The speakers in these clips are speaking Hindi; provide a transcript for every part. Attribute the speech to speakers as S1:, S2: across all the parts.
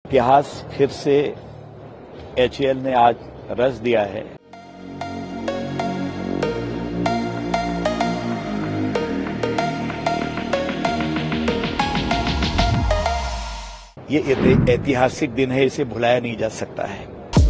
S1: इतिहास फिर से एचएएल ने आज रच दिया है। ये ऐतिहासिक दिन है, इसे भुलाया नहीं जा सकता है।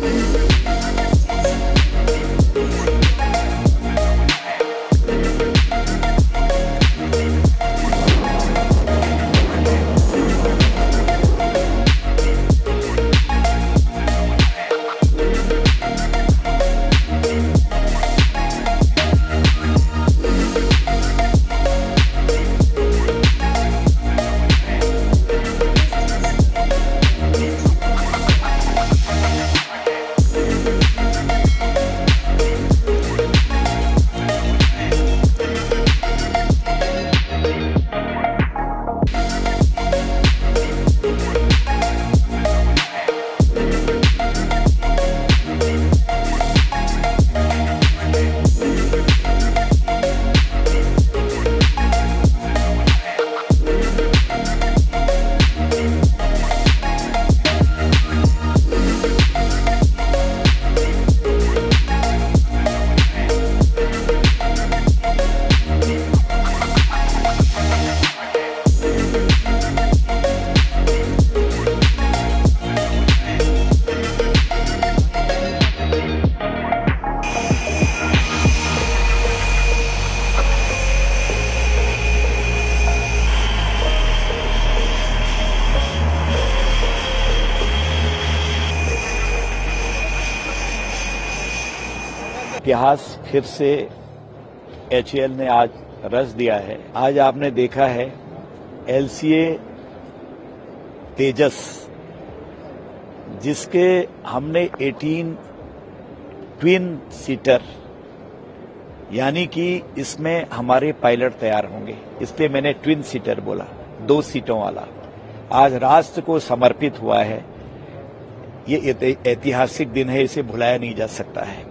S1: इतिहास फिर से एचएएल ने आज रच दिया है। आज आपने देखा है LCA तेजस, जिसके हमने 18 ट्विन सीटर, यानी कि इसमें हमारे पायलट तैयार होंगे, इसलिए मैंने ट्विन सीटर बोला, 2 सीटों वाला, आज राष्ट्र को समर्पित हुआ है। ये ऐतिहासिक दिन है, इसे भुलाया नहीं जा सकता है।